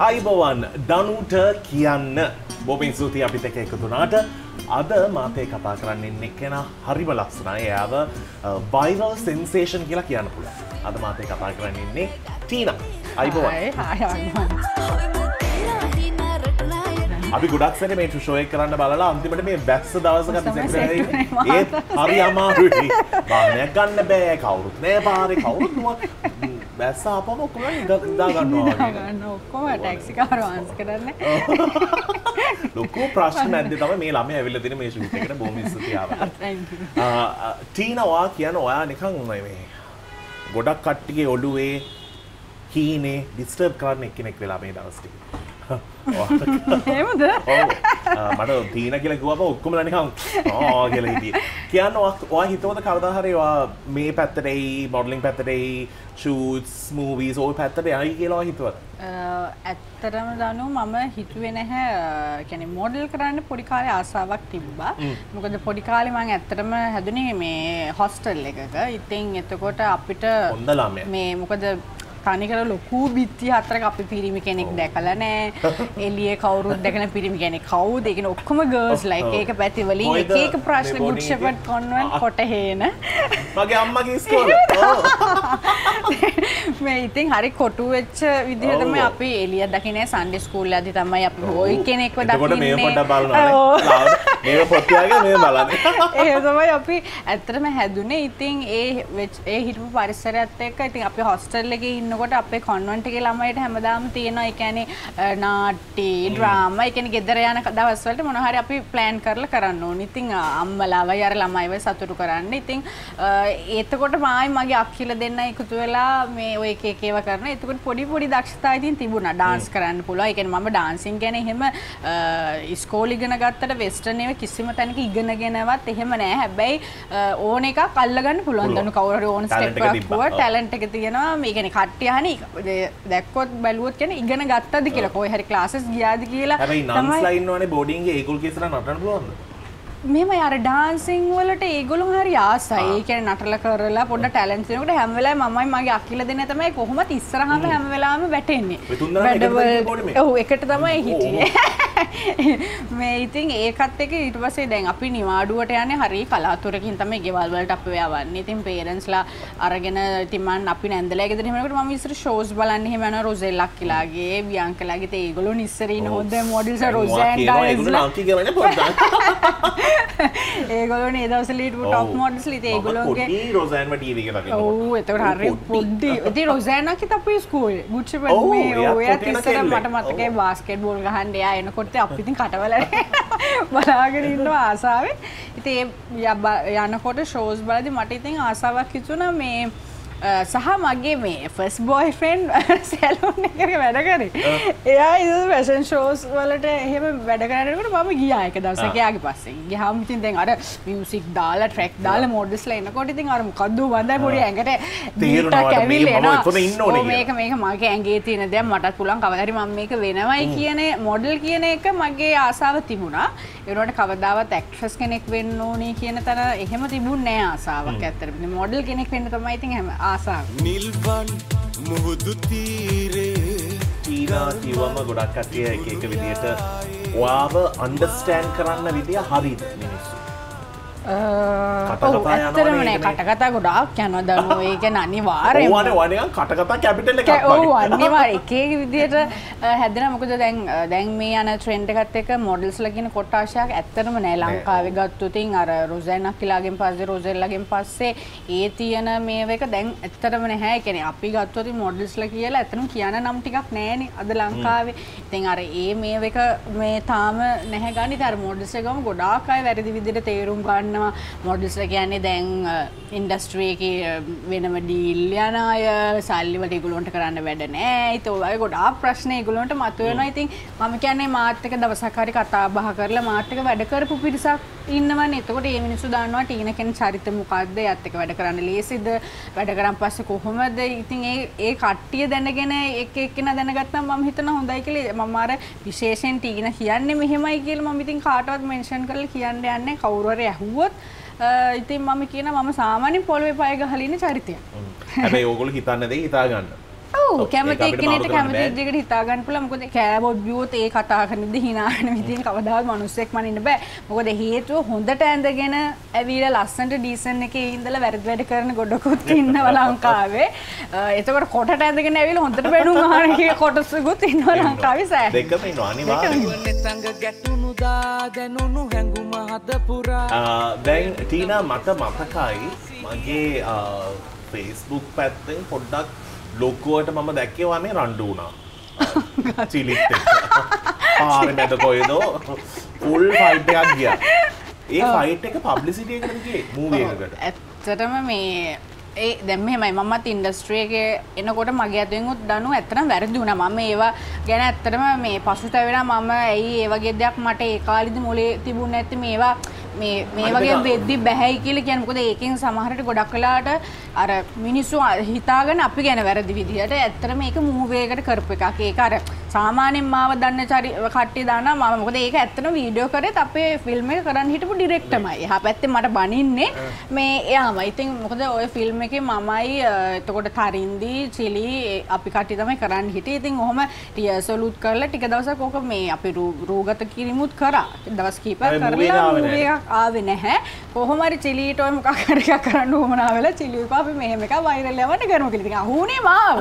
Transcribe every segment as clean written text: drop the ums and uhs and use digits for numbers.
අයිබෝවන් දනුට කියන්න බොබින් සූතිය අපිත් එක්ක එකතු වුණාට අද මාතේ කතා කරන්න ඉන්න කෙනා හරිම ලස්සනයි. එයාව viral sensation කියලා කියන්න පුළුවන්. අද මාතේ කතා කරන්න ඉන්නේ ටීනා. අයිබෝවන්. අපි ගොඩක් සැරේ මේ ෂෝ එක කරන්න බලලා අන්තිමට මේ බැස්ස දවසක අපි සෙට් ඒත් හරි අමාරුයි. වාහනයක් ගන්න බෑ කවුරුත් නෑ පාරේ කවුරුත් බැස්ස ආපම ඔක්කොම ඉඳා ගන්නවා. ඔක්කොම ටැක්සි කාර් වහන්ස් කරන්නේ. ලොකු ප්‍රශ්න නැද්ද තමයි මේ ළමයා ඇවිල්ලා දින මේ ෂූට් එකට බොහොම ස්තුතියි ආවට. ටීනා වා කියන ඔයා නිකන් මේ ගොඩක් කට්ටියගේ ඔළුවේ හීනේ ඩිස්ටර්බ් කරන්න එක්කෙනෙක් වෙලා මේ දවස් ටික. එහෙමද? ඔව්. මට ටීනා කියලා කිව්වම ඔක්කොමලා නිකන් කියලා හිටියේ. කියන්න ඔයා හිතුවද කවදා හරි ඔයා මේ පැත්තට එයි මොඩලින් පැත්තට එයි ෂූට්ස් මූවීස් ඔය පැත්තට යයි කියලා ඔයා හිතුවද? ඇත්තටම දනු මම හිතුවේ නැහැ. කියන්නේ මොඩල් කරන්න පොඩි කාලේ ආසාවක් තිබ්බා. මොකද පොඩි කාලේ මම ඇත්තටම හැදුනේ මේ හොස්ටල් එකක. ඉතින් එතකොට අපිට හොඳ ළමයා. මේ මොකද තනිකර ලොකු බිත්ති හතරක අපි පිරිමි කෙනෙක් දැකලා නැහැ. එළියේ කවුරුත් දැකන පිරිමි කෙනෙක් කවුද? ඒ කියන්නේ ඔක්කොම ගර්ල්ස් ලා එක එක පැති වලින් එක එක ප්‍රශ්න good shepherd convent කොටහේන. මගේ අම්මගේ ඉස්කෝලේ. මේ ඉතින් හරි කොටු වෙච්ච විදිහ තමයි අපි එළිය දකින්නේ සන්ඩේ ස්කූල් යද්දි තමයි අපි ওই කෙනෙක්ව දකින්නේ. එතකොට මේ පොඩ්ඩක් බලනවානේ. මේ පොත්තියාගේ මේ බලන්නේ. ඒ තමයි අපි ඇත්තටම හැදුනේ. ඉතින් ඒ හිටපු පරිසරයත් එක්ක ඉතින් අපි හොස්ටල් එකේ කොට අපේ කොන්වෙන්ට් එකේ ළමයිට හැමදාම තියෙනවා ඒ කියන්නේ නාට්‍ය ඩ්‍රාමා ඒ කියන්නේ ගෙදර යන දවස් වලට මොනවා හරි අපි ප්ලෑන් කරලා කරන්න ඕනේ. ඉතින් අම්මලාවයි අර ළමයිව සතුටු කරන්න. ඉතින් එතකොට මායි මගේ අක්කිලා දෙන්න එකතු වෙලා මේ ඔය එක එක ඒවා කරන. එතකොට පොඩි පොඩි දක්ෂතා ඉතින් තිබුණා. ඩාන්ස් කරන්න පුළුවන්. ඒ කියන්නේ මම ඩාන්සින් ගැන එහෙම ඉස්කෝලේ ඉගෙන ගත්තට වෙස්ටර්න් ඒවා කිසිම තැනක ඉගෙනගෙනවත් එහෙම නෑ. හැබැයි ඕන එකක් අල්ලගන්න පුළුවන්. දනු කවුරු හරි ඕන ස්ටෙප් එකක් පුවා ටැලන්ට් එක තියෙනවා. මේ කියන්නේ යහනි දැක්කොත් බැලුවොත් කියන්නේ ඉගෙන ගත්තද කියලා කොයි හරි ක්ලාසස් ගියාද කියලා හැබැයි නම්ස්ලා ඉන්නවනේ බෝඩින් එකේ ඒගොල්ලෝ කියලා නටන්න පුළුවන්ද? මෙහෙම අර ඩාන්සින් වලට ඒගොල්ලෝ හරි ආසයි. ඒ කියන්නේ නටලා කරලා පොඩ්ඩ ටැලන්ට්ස් දෙනකොට හැම වෙලාවෙම මමයි මගේ අක්කිලා දෙන්න තමයි කොහොමද ඉස්සරහම හැම වෙලාවෙම වැටෙන්නේ. ඔව් එකට තමයි හිටියේ. මේ ඉතින් ඒකත් එක්ක ඊට පස්සේ දැන් අපි නිවාඩුවට යන්නේ හරි කලාතුරකින් තමයි ගෙවල් වලට අපි යවන්නේ. ඉතින් පේරන්ට්ස්ලා අරගෙන ඉතින් මම අපි නැන්දලා ගෙදර එහෙමනකොට මම ඉස්සර ෂෝස් බලන්න එහෙම යනවා රොසෙල් අක්කිලාගේ බියන්කලාගේ තේ ඒගොල්ලෝ ඉස්සර ඉන්න හොඳ මොඩල්ස් රොසෙන් ඩායිස්ලා ඒගොල්ලෝනේ ඒ දවස්වල හිටපු টপ මොඩල්ස් ලිත ඒගොල්ලෝගේ පොඩි රොසෑන්ව ටීවී එකේ දකිනවා. ඔව් එතකොට හරි පොඩි ඉතින් රොසෑන් අක්කිත් අපේ ස්කූලේ good shepherd මේ ඔයත් ඉස්සර මට මතකයි බාස්කට් බෝල් ගහන්න එයා එනකොට අපි ඉතින් කටවල බලාගෙන ඉන්නවා ආසාවෙන්. ඉතින් ඒ යනකොට ෂෝස් බලද්දි මට ඉතින් ආසාවක් හිතුණා මේ සහ මගේ මේ ෆස්ට් බොයිෆ්‍රෙන්ඩ් සැලූන් එකේ වැඩ කරේ. එයා ඉතින් ෆැෂන් ෂෝස් වලට එහෙම වැඩ කරනකොට මම ගියා එක දවසක් එයාගේ පස්සේ. ගියාම ඉතින් දැන් අර මියුසික් දාලා ට්‍රැක් දාලා මොඩල්ස්ලා එනකොට ඉතින් අර මොකද්ද වන්දයි පොඩි ඇඟට තේරෙනවා මේක මගේ ඇඟේ තියෙන දෙයක් මටත් පුළුවන් කවදා හරි මම මේක වෙනවයි කියන මොඩල් කියන එක මගේ ආසාව තිබුණා. ඒ වුණාට කවදාවත් ඇක්ට්‍රස් කෙනෙක් වෙන්න ඕනේ කියන තර එහෙම තිබුණේ නැහැ ආසාවක් ඇත්තට. මොඩල් කෙනෙක් වෙන්න තමයි ඉතින් හැම ආසාව. නිල්වන් මුහුදු තීරේ ටීනා කිව්වම ගොඩක් කට්ටිය එක එක විදියට ඔයාව අන්ඩර්ස්ටෑන්ඩ් කරන්න විදිය හරිද මිනිස්සු? ඇත්තටම නෑ කටකතා ගොඩාක් යනවා දනෝ ඒ කියන්නේ අනිවාර්යයෙන්ම ඔයානේ නිකන් කටකතා කැපිටල් එකක් වගේ. ඔව් අනිවාර්ය එක එක විදියට හැදෙනවා. මොකද දැන් මේ යන ට්‍රෙන්ඩ් එකත් එක්ක මොඩල්ස්ලා කියන කොටාශයක් ඇත්තටම නෑ ලංකාවේ ගත්තොත් අර රොසෙන් අක්කිලාගෙන් පස්සේ රොසෙල්ලාගෙන් පස්සේ ඒ තියෙන මේව එක දැන් ඇත්තටම නැහැ. ඒ කියන්නේ අපි ගත්තොත් මොඩල්ස්ලා කියලා ඇත්තටම කියන නම් ටිකක් නෑනේ අද ලංකාවේ. ඉතින් අර ඒ මේව එක මේ තාම නැහැ ගන්න. ඉතින් අර මොඩල්ස් එකම ගොඩාක් අය වැරදි විදියට තේරුම් ගන්න මොඩල්ස්ලා කියන්නේ දැන් ඉන්ඩස්ට්‍රි එකේ වෙනම ඩීල් යන අය සල්ලි වලට ඒගොල්ලන්ට කරන්න වැඩ නැහැ. ඒත් ඔය ගොඩාක් ප්‍රශ්න ඒගොල්ලන්ට මතුවෙනවා. ඉතින් මම කියන්නේ මාත් එක දවසක් හරි කතා බහ කරලා මාත් එක වැඩ කරපු පිරිසක් ඉන්නවනේ. එතකොට මේ මිනිස්සු දන්නවා ටීනා කෙනෙක් චරිත මොකද්ද? එයාත් එක්ක වැඩ කරන්න ලේසිද? වැඩ කරන් පස්සේ කොහොමද? ඉතින් ඒ කට්ටිය දැනගෙන එක එක්කෙනා දැනගත්නම් මම හිතනවා හොඳයි කියලා. මම අර විශේෂයෙන් ටීනා කියන්නේ මෙහෙමයි කියලා මම ඉතින් කාටවත් මෙන්ෂන් කරලා කියන්න යන්නේ කවුරු හරි ඇහුවොත් ඉතින් මම කියනවා මම සාමාන්‍යයෙන් පොළවේ පය ගහලා ඉන්න චරිතයක්. හැබැයි ඕගොල්ලෝ හිතන්න දෙයි හිතා ගන්න. ඔව් කැමති කෙනෙක්ට කැමති විදිහකට හිතා ගන්න පුළුවන්. මොකද කෑවොත් බිව්වොත් ඒ කතා කරන විදිහ hina වෙන විදිහෙන් කවදාවත් මිනිස්සෙක් මනින්න බෑ. මොකද හේතුව හොඳට ඇඳගෙන ඇවිල්ලා ලස්සනට ඩීසන් එකේ ඉඳලා වැරදි වැඩ කරන ගොඩකුත් ඉන්නවා ලංකාවේ. එතකොට කොටට ඇඳගෙන ඇවිල්ලා හොඳට බැනුම් අහන කී කොටසකුත් ඉන්නවා ලංකාවේ සෑ. දෙකම ඉන්නවා අනිවාර්යයෙන්. සංග ගැටුණු දා දැනුණු හැඟුම හද පුරා. දැන් ටීනා මට මතකයි මගේ Facebook පැත්තෙන් පොඩ්ඩක් ලොකුවට මම දැක්කේවා මේ රණ්ඩු වුණා. චිලිත් එක්ක. පාරේ මැද කොහෙදෝ ෆුල් ෆයිට් එකක් ගියා. ඒ ෆයිට් එක පබ්ලිසිටි එකකට ගියේ මූවි එකකට. ඇත්තටම මේ ඒ දැන් මෙහෙමයි මමත් ඉන්ඩස්ට්‍රි එකේ එනකොට මගේ අතින් උත් දනු ඇත්තටම වැරදි වුණා. මම ඒවා ගැන ඇත්තටම මේ පසුතැවෙනා මම ඇයි ඒ වගේ දෙයක් මට ඒ කාලෙදි මොලේ තිබුණ නැති මේවා මේ වගේ වෙද්දි බැහැයි කියලා කියන්නේ. මොකද ඒකෙන් සමහරට ගොඩක් වෙලාට අර මිනිස්සු හිතාගෙන අපි ගැන වැරදි විදිහට ඇත්තටම මේක මූවි එකකට කරපු එකක්. ඒක අර සාමාන්‍යයෙන් මාව දන්න කට්ටිය දානවා මම මොකද ඒක ඇත්තටම වීඩියෝ කරේත් අපේ ෆිල්ම් එක කරන්න හිටපු ඩිරෙක්ටර්මයි. එහා පැත්තේ මට බනින්නේ මේ එයාමයි. ඉතින් මොකද ওই ෆිල්ම් එකේ මමයි එතකොට තරින්දි චිලි අපි කට්ටිය තමයි කරන්න හිටියේ. ඉතින් ඔහොම රියර්සලුත් කරලා ටික දවසක් ඕක මේ අපි රූගත කිරීමුත් කරා. දවස් කීපයක් කරලා මූවි එකක් ආවේ නැහැ. කොහොම හරි චිලිට ඔය මොකක් හරි එකක් කරන්න උවමනා වෙලා චිලි එක අපි මෙහෙම එකක් වයිරල් යවන්න කරමු කියලා. ඉතින් අහුනේ මාව.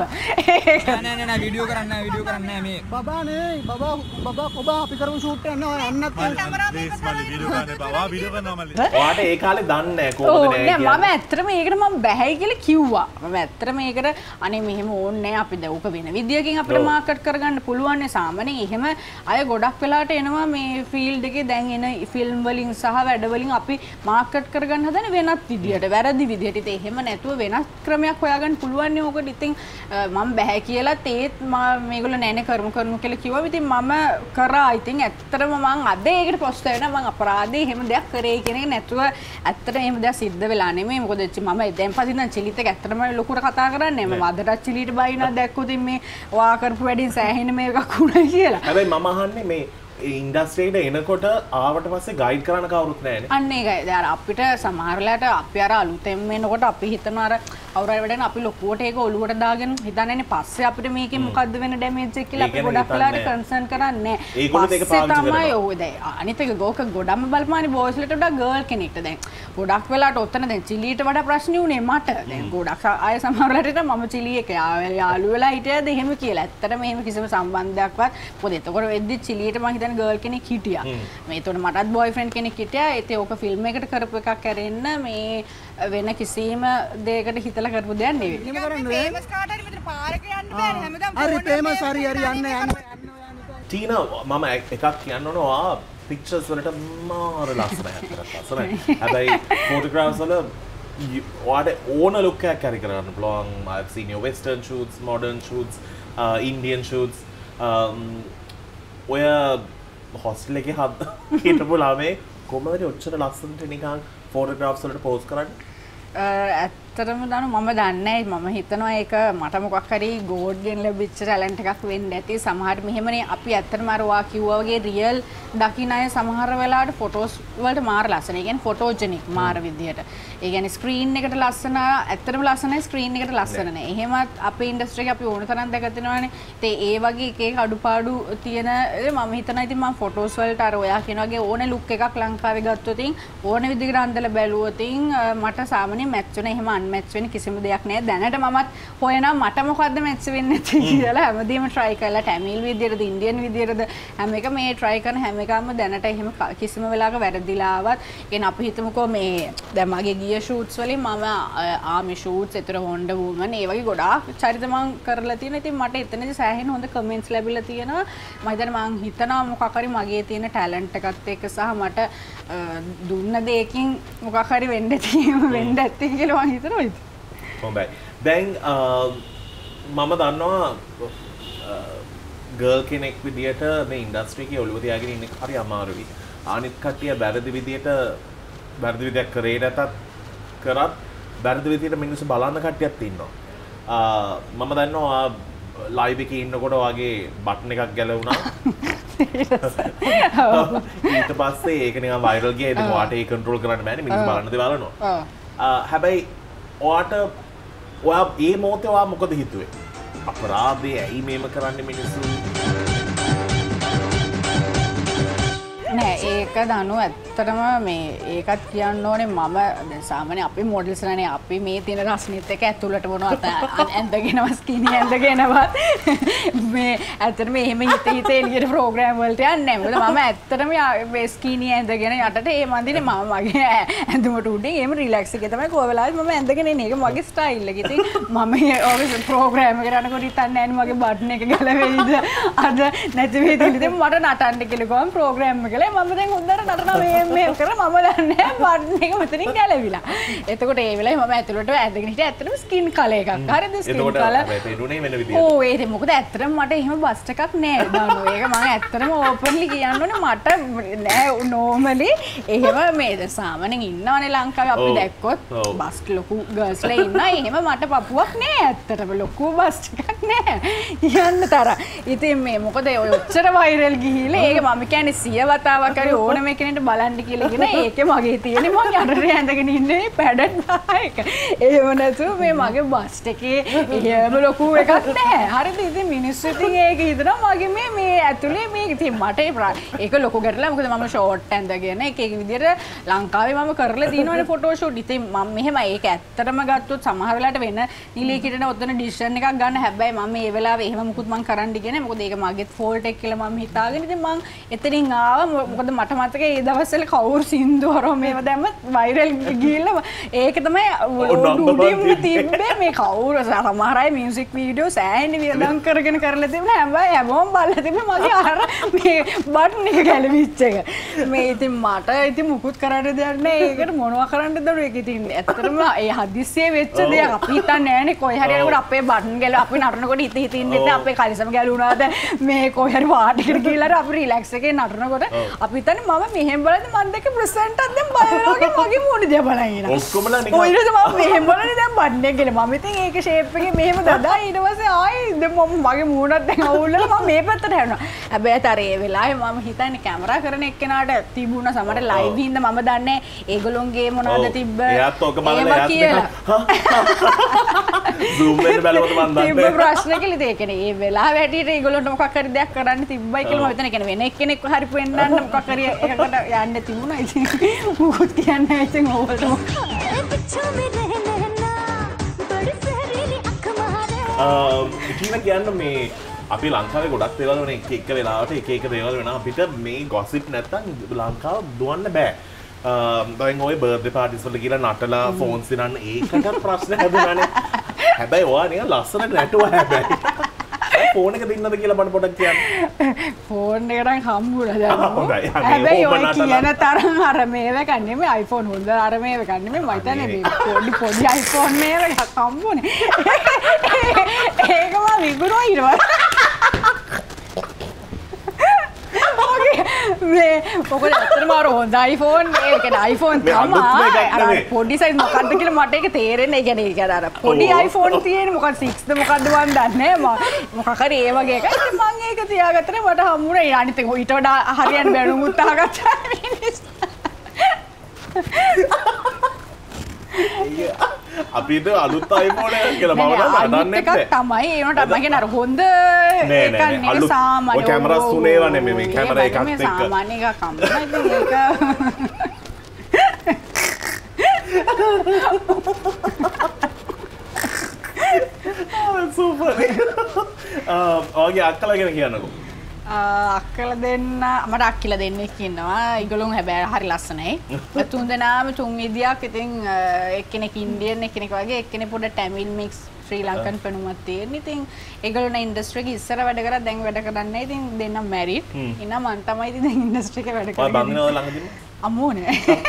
නෑ වීඩියෝ කරන්නේ මේ බබා නේ බබා කොබා අපි කරමු ෂූට් එක යනවා අන්නත් ප්ලීස් මල්ලි වීඩියෝ කරන්න බා වීඩියෝ කරනවා මල්ලි. ඔයාට ඒ කාලේ දන්නේ නැහැ කොහොමද නෑ කියන්නේ. මම ඇත්තටම ඒකට මම බැහැයි කියලා කිව්වා. මම ඇත්තටම ඒකට අනේ මෙහෙම ඕනේ නෑ අපි දැන් උක වෙන විදියකින් අපිට මාකට් කරගන්න පුළුවන් නේ. සාමාන්‍යයෙන් එහෙම අය ගොඩක් වෙලාට එනවා මේ ෆීල්ඩ් එකේ දැන් එන ෆිල්ම් වලින් සහ වැඩ වලින් අපි මාකට් කරගන්න හදන වෙනත් විදියට වැරදි විදියට. ඉතින් එහෙම නැතුව වෙනස් ක්‍රමයක් හොයාගන්න පුළුවන් නේ. ඕකට ඉතින් මම බැහැ කියලාත් ඒත් මේගොල්ලෝ නෑනේ කරමු කියලා කිව්වා. ඉතින් මම කරා. ඉතින් ඇත්තටම මම අද ඒකට පොස්ට් වෙනවා මම අපරාධේ එහෙම දෙයක් කරේ කියන එක නැතුව ඇත්තට එහෙම දෙයක් සිද්ධ වෙලා නෙමෙයි. මොකද මම දැන් පස්සේ නම් චිලිත් එක ඇත්තටම ලොකුට කතා කරන්නේ. මම අදටත් චිලිට බයිනවා දැක්කොත් මේ වා කරපු වැඩින් සෑහෙන මේකක් වුණා කියලා. හැබැයි මම අහන්නේ මේ ඉන්ඩස්ට්‍රියට එනකොට ආවට පස්සේ ගයිඩ් කරන්න කවුරුත් නැහැ නේ. අන්න ඒකයි. දැන් අපිට සමහරලාට අපි අර අලුතෙන් එනකොට අපි හිතනවා අර කවුරු හරි වැඩන අපි ලොකුවට ඒක ඔලුවට දාගෙන හිතන්නේ පස්සේ අපිට මේකෙන් මොකද්ද වෙන ඩැමේජ් එක කියලා අපි ගොඩක් වෙලාට කන්සර්න් කරන්නේ නැහැ. ඒගොල්ලෝ ඒක පාවිච්චි කරනවා. තමයි ඔව් දැන් අනිත් එක ගෝක ගොඩක්ම බලපාන්නේ බොයිස් වලට වඩා ගර්ල් කෙනෙක්ට. දැන් ගොඩක් වෙලාට ඔතන දැන් චිලීට වඩා ප්‍රශ්න උනේ මට. දැන් ගොඩක් අය සමහරලාට මම චිලී එක යාළු වෙලා හිටියද එහෙම කියලා. ඇත්තටම එහෙම කිසිම සම්බන්ධයක්වත් මොකද එතකොට වෙද්දි චිලීට මම හිතන්නේ ගර්ල් කෙනෙක් හිටියා. මේ එතකොට මටත් බොයිෆ්‍රෙන්ඩ් කෙනෙක් හිටියා. ඒත් ඕක ෆිල්ම් එකට කරපු එකක් කරෙන්න මේ වෙන කිසිම දෙයකට හිතලා කරපු දෙයක් නෙවෙයි. එහෙම කරන්නේ ෆේමස් කාට හරි මෙතන පාරක යන්න බෑනේ හැමදාම. හරි ෆේමස් හරි යන්න. ටීනා මම එකක් කියන්න ඕන ඔයා පික්චර්ස් වලට මාර ලස්සනයි අතරක් ලස්සනයි. හැබැයි ෆොටෝග්‍රාෆ්ස් වල ඔයාට ඕන ලුක් එකක් carry කරගන්න පුළුවන්. I've seen your western shoots, modern shoots, Indian shoots. ඔය හොස්ටල් එකේ හිටපු ළමයි කොහමද ඔච්චර ලස්සනට නිකන් ෆොටෝග්‍රාෆ්ස් වලට පෝස් කරන්නේ? ඇත්තටම දනු මම දන්නේ මම හිතනවා ඒක මට මොකක් හරි ගෝඩ්ගෙන් ලැබිච්ච ටැලන්ට් එකක් වෙන්න ඇති. සමහර මෙහෙමනේ අපි ඇත්තටම අර වා කිව්වා වගේ රියල් දකින්න අය සමහර වෙලාවට ෆොටෝස් වලට මාර ලස්සන. ඒ කියන්නේ ෆොටෝජෙනික් මාර විදියට. ඒ කියන්නේ ස්ක්‍රීන් එකට ලස්සන ඇත්තටම ලස්සනයි ස්ක්‍රීන් එකට ලස්සන නෑ. එහෙමත් අපේ ඉන්ඩස්ට්‍රි එකේ අපි ඕන තරම් දැක තිනවනේ. ඉතින් ඒ වගේ එක එක අඩුපාඩු තියෙන මම හිතනවා ඉතින් මම ෆොටෝස් වලට අර ඔයා කියන වගේ ඕනේ ලුක් එකක් ලංකාවේ ගත්තොත් ඕනේ විදිහකට අන්දලා බැලුවොත් මට සාමාන්‍ය මැච් වෙන එහෙම අන්මැච් වෙන කිසිම දෙයක් නෑ. දැනට මමත් හොයනවා මට මොකද්ද මැච් වෙන්නේ නැති කියලා හැමදේම try කරලා ටැමිල් විදියටද ඉන්දියන් විදියටද හැම එක මේ try කරන හැම එකම දැනට එහෙම කිසිම වෙලාවක වැරදිලා ආවත් කියන්නේ අපි හිතමුකෝ මේ දැන් මගේ ගිය ෂූට්ස් වලින් මම ආමි ෂූට්ස් ඒතර වොන්ඩර් වුමන් ඒ වගේ ගොඩාක් චරිත මම කරලා තියෙනවා. ඉතින් මට එතනදී සෑහෙන හොඳ කමෙන්ට්ස් ලැබිලා තියෙනවා. මම හිතන්නේ මම හිතනවා මොකක් හරි මගේ තියෙන ටැලන්ට් එකත් එක්ක සහ මට දුන්න දෙයකින් මොකක් හරි වෙන්න ඇති කියලා මම හිතනවා. හොඳයි. දැන් මම දන්නවා ගර්ල් කෙනෙක් විදියට මේ ඉන්ඩස්ට්‍රි එකේ ඔළුව තියාගෙන ඉන්න හරි අමාරුයි. අනිත් කට්ටිය වැරදි විදියක් කරේ නැතත් කරත් වැරදි විදියට මිනිස්සු බලන්න කට්ටියක් ඉන්නවා. මම දන්නවා ලයිව් එකේ ඉන්නකොට වගේ බටන් එකක් ගැලවුණා. ඊට පස්සේ ඒක නිකන් වයිරල් ගියා. ඉතින් ඔයාට ඒක කන්ට්‍රෝල් කරන්න බෑනේ මිනිස්සු බලන්න දේ බලනවා. හැබැයි ඔයා ඒ මොහොතේ ඔයා මොකද හිතුවේ? අපරාධය ඇයි මේම කරන්න මිනිස්සු නෑ ඒක දනු ඇත්තටම මේ ඒකත් කියන්න ඕනේ මම දැන් සාමාන්‍ය අපි මොඩල්ස් නනේ අපි මේ තියෙන රස්නෙත් එක ඇතුළට මොනවද ඇඳගෙනවත් ස්කිනි ඇඳගෙනවත් මේ ඇත්තටම එහෙම හිත එළියට ප්‍රෝග්‍රෑම් වලට යන්නේ නෑ මොකද මම ඇත්තටම මේ ස්කිනි ඇඳගෙන යටට ඒ මන්දිනේ මම මගේ ඇඳුමට උඩින් එහෙම රිලැක්ස් එකේ තමයි කොයි වෙලාවෙත් මම ඇඳගෙන ඉන්නේ ඒක මගේ ස්ටයිල් එක. ඉතින් මම ඔය ප්‍රෝග්‍රෑම් එකට යනකොට හිතන්නේ නෑ මගේ බටන් එක ගැලවෙයිද අද නැති වෙයිද ඉතින් මට නටන්න කියලා ගොම් ප්‍රෝග්‍රෑම් එක මම දැන් හොඳට නටනවා මේ කරලා මම දන්නේ බටන් එක මෙතනින් ගැලවිලා. එතකොට ඒ වෙලාවේ මම ඇතුළට ඇඳගෙන හිටියේ ඇත්තටම ස්කින් කලර් එකක්. හරිද ස්කින් කලර්. පෙනුනේ වෙන විදියට. ඕ ඒක මොකද ඇත්තටම මට එහෙම බස්ට් එකක් නෑ දානෝ. ඒක මම ඇත්තටම ඕපන්ලි කියන්න ඕනේ මට නෑ නෝමලි එහෙම මේ සාමාන්‍යයෙන් ඉන්නවනේ ලංකාවේ අපි දැක්කොත් බස්ට් ලොකු ගර්ල්ස්ලා ඉන්නවා. එහෙම මට පපුවක් නෑ ඇත්තටම ලොකු බස්ට් එකක් නෑ. කියන්න තරම්. ඉතින් මේ මොකද ඔය ඔච්චර වෛරල් ගිහිල්ලා ඒක මම කියන්නේ 100 වතාවක් හරි ඕනම කෙනෙක්ට බලන්න කියලා කියන ඒකේ මගේ තියෙන්නේ මම යටට ඇඳගෙන ඉන්නේ පැඩඩ් දායක. ඒව නැතුව මේ මගේ බස්ට් එකේ එහෙම ලොකු එකක් නැහැ. හරිද? ඉතින් මිනිස්සු ඉතින් ඒක හිතනවා මගේ මේ ඇතුලේ මේ ඉතින් මට ඒක ලොකු ගැටලා මොකද මම ෂෝට් ඇඳගෙන එක විදිහට ලංකාවේ මම කරලා තියෙනවනේ ෆොටෝ ෂූට්. ඉතින් මම මෙහෙම ඒක ඇත්තටම ගත්තොත් සමහර වෙලාවට වෙන නිලී කිටන ඔතන ඩිසිෂන් එකක් ගන්න. හැබැයි මම මේ වෙලාවේ එහෙම මුකුත් මම කරන්න ගියේ නැහැ. මොකද ඒක මගේ ෆෝල්ට් එක කියලා මම හිතාගෙන ඉතින් මම එතනින් ආවා. මොකද මට මතකයි ඒ දවස්වල කවුරු සින්දු හරෝ මේව දැම්ම වෛරල් ගිහිල්ලා ඒක තමයි උඩින්ම තිබ්බේ මේ කවුරු සමහර අය මියුසික් වීඩියෝ සෑහෙන වියදම් කරගෙන කරලා තිබුණා. හැබැයි හැමෝම බලලා තිබ්බේ මගේ අර මේ බටන් එක ගැලවිච්ච එක. මේ ඉතින් මට ඉතින් මුකුත් කරන්න දෙයක් නැහැ. ඒකට මොනවා කරන්නද දරුවෝ. ඒක ඉතින් ඇත්තටම ඒ හදිස්සියේ වෙච්ච දෙයක්. අපි හිතන්නේ නැහනේ කොයි හරි යනකොට අපේ බටන් ගැල අපි නටනකොට හිත ඉන්නේ අපේ කලිසම ගැලුණාද මේ කොයි හරි වාඩිකට ගිහලා අපි රිලැක්ස් එකේ නටනකොට අපි හිතන්නේ මම මෙහෙම බලද්දි මම දෙක ප්‍රසන්ට් එකක් දැන් බලනවාගේ මගේ මූණ දිහා බලන් ඉනවා. ඔක්කොමලා නිකන් ඔය ඊට මම මෙහෙම බලන්නේ දැන් බටන් එක කියලා. මම ඉතින් ඒක ෂේප් එකේ මෙහෙම දදා ඊට පස්සේ ආයි දැන් මම මගේ මූණත් දැන් අවුල්ලා මම මේ පැත්තට හැරුණා. හැබැයි අර ඒ වෙලාවේ මම හිතන්නේ කැමරා කරන එක්කෙනාට තිබුණා සමහර ලයිව් හින්දා මම දන්නේ ඒගොල්ලෝගේ මොනවද තිබ්බ එයාත් ඔක බලලා zoom වෙන්න බැලුවොත් මම දන්නේ. තිබ්බ ප්‍රශ්න කියලා ඒ කියන්නේ ඒ වෙලාව හැටියට ඒගොල්ලන්ට මොකක් හරි දෙයක් කරන්න තිබ්බයි කියලා මම හිතන්නේ. කියන්නේ වෙන එක්කෙනෙක් හරි පෙන්නන්න මොකක් හරි එකකට යන්න තිබුණා. ඉතින් මොකුත් කියන්නේ ඉතින් ඕකට කියන්න මේ අපි ලංකාවේ ගොඩක් දේවල් වෙන එක වෙලාවට එක දේවල් වෙනවා. අපිට මේ ගොසිප් නැත්තම් ලංකාව දුවන්න බෑ. දැන් ඔය බර්ත්ඩේ පාටිස් වල ගිහලා නටලා ෆෝන්ස් දිනන්න ඒකට ප්‍රශ්න හැදුනානේ. හැබැයි ඔයා නිකන් ලස්සනට නැටුවා හැබැයි. ෆෝන් එක දින්නද කියලා මට පොඩක් කියන්න. ෆෝන් එක නම් හම්බුණා දැන්. හැබැයි ඔය කියන තරම් අර මේව ගන්න මේ iPhone හොඳ අර මේව ගන්න මේ මම හිතන්නේ මේ පොඩි iPhone මේව එකක් හම්බුනේ. ඒක මම විකුණුවා ඊට මේ මොකද ඇත්තටම අර හොඳ iPhone ඒ කියන්නේ iPhone තමයි අර පොඩි size මොකක්ද කියලා මට ඒක තේරෙන්නේ. ඒ කියන්නේ අර පොඩි iPhone තියෙන්නේ මොකක්ද 6ද මොකක්ද මන් දන්නේ මොකක් හරි ඒ වගේ එකක්. ඉතින් මම ඒක තියාගත්තනේ මට හම්බුනේ. අනිත් එක ඊට වඩා හරියන්න බැනුමුත් අහගත්තා මිනිස්සු. අපිට අලුත් iPhone එකක් කියලා මම දන්නේ නැහැ. තමයි ඒ උනට මම කියන අර හොඳ එකක් නේ සාමාන්‍ය. ඔය කැමරාස් තුනේව නෙමෙයි මේ කැමරා එකත් එක්ක. සාමාන්‍ය එකක් අම්මයි ඒක. so funny. ඔයගේ අක්කලා ගැන කියන්නකෝ. අක්කලා දෙන්න මට අක්කලා දෙන්නෙක් ඉන්නවා. ඒගොල්ලෝ හැබැයි හරි ලස්සනයි. තුන් දෙනාම තුන් විදියක්. ඉතින් එක්කෙනෙක් ඉන්දියන් එක්කෙනෙක් වගේ එක්කෙනෙක් පොඩ ටැමිල් මික්ස් ශ්‍රී ලංකන් පෙනුමක් තියෙන. ඉතින් ඒගොල්ලෝ ඉන්ඩස්ට්‍රි එකේ ඉස්සර වැඩ කරා දැන් වැඩ කරන්නේ. ඉතින් දෙන්නා මැරිඩ්. ඉන්න මන් තමයි ඉතින් දැන් ඉන්ඩස්ට්‍රි එකේ වැඩ කරන්නේ. ඔය බඳිනවද ළඟදීම? අමෝනේ.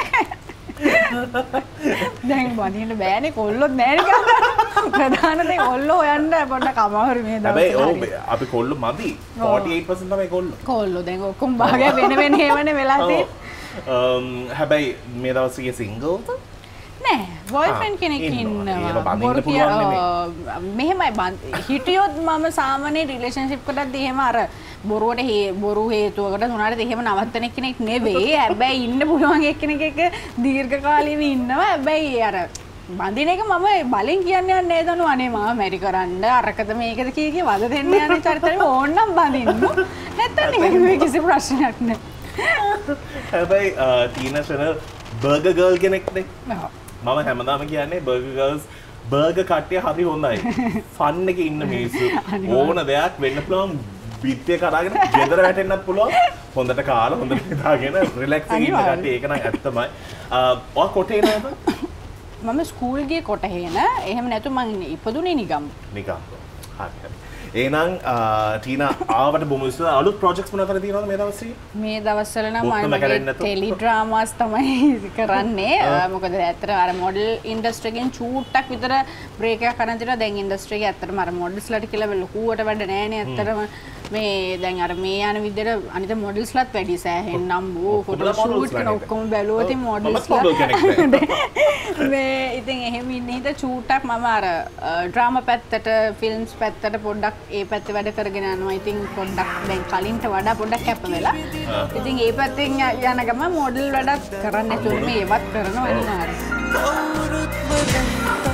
දැන් බඳින්න බෑනේ කොල්ලොත් නෑනේ ගන්න. ප්‍රධාන දේ කොල්ලෝ හොයන්න පොඩ්ඩක් අමාරු මේ දවස්වල. හැබැයි ඔව් අපි කොල්ලෝ මදි. 48% තමයි කොල්ලෝ. කොල්ලෝ දැන් ඔක්කොම භාගය වෙන වෙන හේවනේ වෙලා තියෙන්නේ. හැබැයි මේ දවස්වල සිංගල්ද? නෑ බොයිෆ්‍රෙන්ඩ් කෙනෙක් ඉන්නවා. මෙහෙමයි හිටියොත් මම සාමාන්‍ය රිලේෂන්ෂිප් එකකදී එහෙම අර බොරු හේතුවකට උනාට එහෙම නවත්තන කෙනෙක් නෙවෙයි. හැබැයි ඉන්න පුළුවන් එක්කෙනෙක් එක්ක දීර්ඝ කාලීනව ඉන්නවා. හැබැයි අර බඳින එක මම බලෙන් කියන්නේ නැහැ දනු අනේ මම මැරි කරන්න අරකද මේකද කී වද දෙන්න යන චරිතෙ ඕන්නම් බඳින්න නැත්තම් මේ කිසි ප්‍රශ්නයක් නැහැ හැබැයි ටීනා ෂනල් බර්ගර් ගර්ල් කෙනෙක්නේ මම හැමදාම කියන්නේ බර්ගර් ගර්ල්ස් බර්ගර් කට්ටිය හරි හොඳයි ෆන් එකේ ඉන්න මිනිස්සු ඕන දෙයක් වෙන්න පුළුවන් පිටේ කරාගෙන ගෙදර වැටෙන්නත් පුළුවන් හොඳට කාලා හොඳට හිතාගෙන රිලැක්ස් එකකින් ඉන්න කට්ටිය ඒක නම් ඇත්තමයි ඔයා කොටේ නේද මම ස්කූල් ගියේ කොටහේන එහෙම නැතු මං ඉපදුනේ නිගම් හරි එහෙනම් ටීනා ආවට බොහොම ස්තුතියි අලුත් ප්‍රොජෙක්ට්ස් මොනවද තියෙනවද මේ දවස්වල මේ දවස්වල නම් මම ටෙලි ඩ්‍රාමාස් තමයි කරන්නේ මොකද ඇත්තට අර මොඩල් ඉන්ඩස්ට්‍රි එකෙන් චූට්ටක් විතර බ්‍රේක් එකක් කරන් තියෙනවා දැන් ඉන්ඩස්ට්‍රි එකේ ඇත්තටම අර මොඩල්ස්ලාට කියලා ලොකුවට වැඩ නැහැනේ ඇත්තටම මේ දැන් අර මේ යන විදිහට අනිත මොඩල්ස්ලාත් වැඩි සෑහෙන් නම් ෆොටෝ ෂූට් කරන ඔක්කොම බැලුවොත් මොඩල්ස්ලා මේ ඉතින් එහෙම ඉන්නේ හිත චූට්ටක් මම අර ඩ්‍රාමා පැත්තට ෆිල්ම්ස් පැත්තට පොඩ්ඩක් ඒ පැත්තේ වැඩ කරගෙන යනවා. ඉතින් පොඩ්ඩක් දැන් කලින්ට වඩා පොඩ්ඩක් කැප වෙලා. ඉතින් ඒ පැත්තෙන් යන ගම මොඩල් වැඩක් කරන්න නැතුව මේවත් කරනවා අනිවාර්යයෙන්.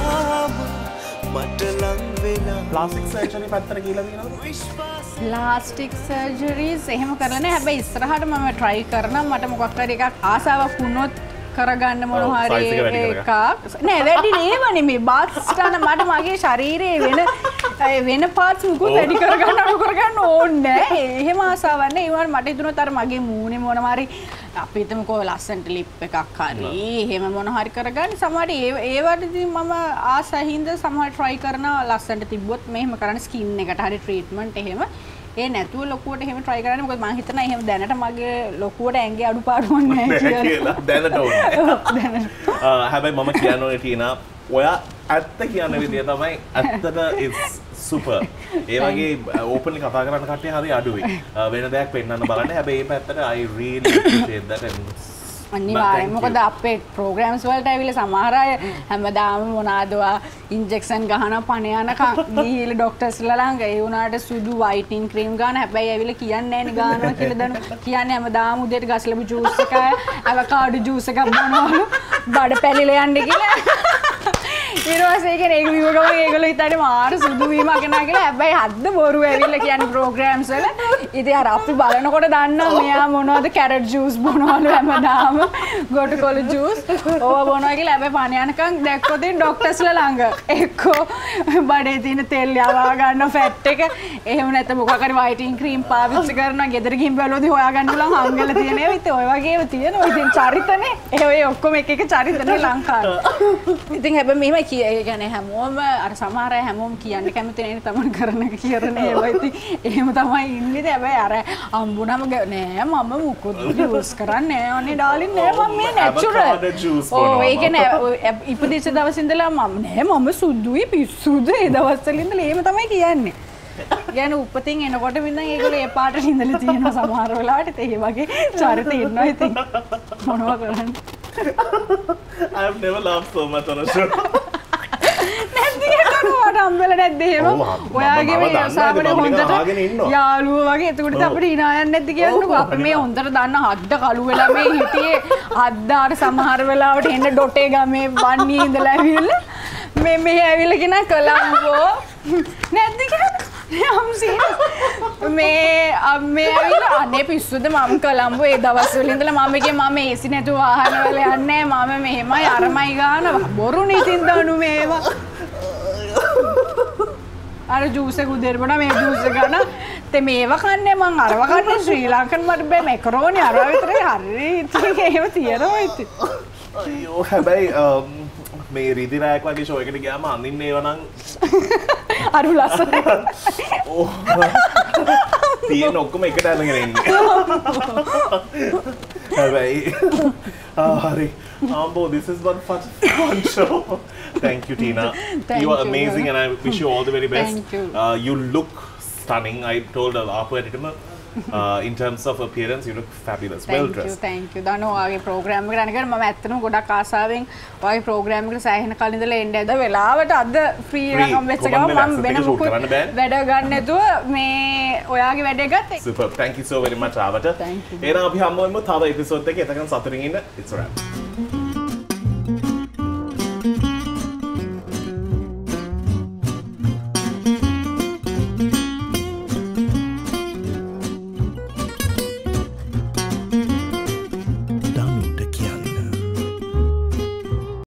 ප්ලාස්ටික් සර්ජරි පැත්තට කියලා තියෙනවද? ප්ලාස්ටික් සර්ජරිස් එහෙම කරලා නැහැ. හැබැයි ඉස්සරහට මම try කරනවා මට මොකක් හරි එකක් ආසාවක් වුණොත් කරගන්න මොන හරි එකක් නෑ වැඩි නේවනේ මේ බාස්ටන මට මගේ ශරීරයේ වෙන පාර්ට්ස් මුකුත් වැඩි කරගන්න අඩු කරගන්න ඕනේ නෑ එහෙම ආසාවක් නෑ ඒ වුණාට මට හිතුණා අර මගේ මූණේ මොනම හරි අපි හිතමුකෝ ලස්සනට ලිප් එකක් හරි එහෙම මොන හරි කරගන්න සමහර ඒවට ඉතින් මම ආසහින්ද සමහර try කරනවා ලස්සනට තිබ්බොත් මෙහෙම කරන්න ස්කින් එකට හරි ට්‍රීට්මන්ට් එහෙම ඒ නැතුව ලොකුවට එහෙම try කරන්නේ මොකද මම හිතනවා එහෙම දැනට මගේ ලොකුවට ඇඟේ අඩුපාඩුවක් නැහැ කියලා දැනට ඕනේ හැබැයි මම කියන්නේ ටීනා ඔයා ඇත්ත කියන විදිය තමයි ඇත්තට it's super ඒ වගේ ඕපන්ලි කතා කරන්න කට්ටිය හරි අඩුයි වෙන දෙයක් පෙන්වන්න බලන්න හැබැයි මේ පැත්තට I really appreciate that and අනිවාර්යයෙන් මොකද අපේ ප්‍රෝග්‍රෑම්ස් වලට ඇවිල්ලා සමහර අය හැමදාම මොනවාදවා ඉන්ජෙක්ෂන් ගහන පණ යනකම් ගිහිල්ලා ડોක්ටර්ස්ලා ළඟ ඒ වුණාට සුදු වයිටනින් ක්‍රීම් ගන්න හැබැයි ඇවිල්ලා කියන්නේ නැහැ නේ ගන්නවා කියලා දනු කියන්නේ හැමදාම උදේට ගස්ලබු ජූස් එක අවකාඩෝ ජූස් එකක් බොනවලු බඩ පැලිලා යන්නේ කියලා ඊට පස්සේ ඒක නේ විව ගමන් ඒගොල්ලෝ හිතන්නේ මාර සුදු වීමක් නා කියලා හැබැයි හද්ද බොරු ඇවිල්ලා කියන්නේ ප්‍රෝග්‍රෑම්ස් වල ඉතින් අර අපි බලනකොට දන්නවා මෙයා මොනවද කැරට් ජූස් බොනවලු හැමදාම ගොටකොළු ජූස් ඕවා බොනවා කියලා හැබැයි පණ යනකම් දැක්කොත් ડોක්ටර්ස්ලා ළඟ එක්කෝ බඩේ තියෙන තෙල් යවා ගන්න ෆැට් එක එහෙම නැත්නම් මොකක් හරි වයිටනින් ක්‍රීම් පාවිච්චි කරනවා ගෙදර ගිහින් බැලුවොත් හොයාගන්න පුළුවන් හංගල තියෙන ඒවා ඉතින් ඔය වගේම තියෙනවා ඉතින් චරිතනේ ඒ ඔක්කොම එක එක චරිතනේ ලංකාවේ ඉතින් හැබැයි මෙහෙම ඒ කියන්නේ හැමෝම අර සමහර අය හැමෝම කියන්න කැමති නේ තමන් කරන එක කියන ඒවා ඉතින් එහෙම තමයි ඉන්නේ හැබැයි අර අම්බුනම නෑ මම මොකොත් ජූස් කරන්නේ නෑ අනේ ඩාලින් නෑ මම මේ නැචරල් ඔව් ඒක නෑ ඉපදිච්ච දවස් ඉඳලා මම නෑ මම සුදුයි පිස්සුද ඒ දවස්වල ඉඳලා එහෙම තමයි කියන්නේ يعني උපතින් එනකොට මින්නම් ඒගොල්ලෝ ඒ පාටට ඉඳලා තියෙනවා සමහර වෙලාවට ඒ වගේ චරිත ඉන්නවා ඉතින් මොනවා කරන්නේ I have never laughed so much on a show අම්බල නැද්ද එහෙම ඔයාගේ මේ සාමනේ හොඳට යාළුවෝ වගේ එතකොට අපිට hina යන්නේ නැද්ද කියන්නකෝ අපි මේ හොඳට දන්න හද්ද කළු වෙලා මේ හිටියේ හද්ද අර සමහර වෙලාවට එන්න ඩොටේ ගමේ වන්නේ ඉඳලා ඇවිල්ලා මේ මෙහෙ ඇවිල්ලා කියන කොළඹෝ නැද්ද කියන්නේ I'm serious මේ ඇවිල්ලා අනේ පිස්සුද මම කොළඹ ඒ දවස්වල ඉඳලා මම කියේ මම AC නැතුව වාහන වල යන්නේ මම මෙහෙමයි අරමයි ගානවා බොරුනේ ඉතින් දනු මේවා අර ජූස් එක උදේට බොන මේ ජූස් එක ගන්න තේ මේව කන්නේ මං අරව කන්නේ ශ්‍රී ලංකන් මට බෑ මැකරෝනි අරව විතරයි හරි ඉතින් එහෙම තියෙනවා ඉතින් අයියෝ හැබැයි මේ රිදි රායක් වගේ ෂෝ එකට ගියාම අඳින්න ඒව නම් අරු ලස්සනයි ඕ තියෙන ඔක්කොම එකට අරගෙන ඉන්නේ හැබැයි හරි Ambo, this is one fun show. Thank you, Tina. You are amazing, and I wish you all the very best. Thank you. You look stunning. I told Apu editor, in terms of appearance, you look fabulous. Well dressed. Thank you. දනෝ ඔයාගේ programme එකට අනිකට මම ඇත්තටම ගොඩක් ආසාවෙන් ඔයාගේ programme එකට සෑහෙන කලින් ඉඳලා එන්න ඇද වෙලාවට අද ෆ්‍රී එකක් හම්බෙච්ච ගමන් මම වෙන මොකුත් වැඩ ගන්න නැතුව මේ ඔයාගේ වැඩේ ගත්තා. Super. Thank you so very much, ආවට. එහෙනම් අපි හම්බ වෙමු තව එපිසෝඩ් එකක. එතකන් සතුටින් ඉන්න. It's a wrap.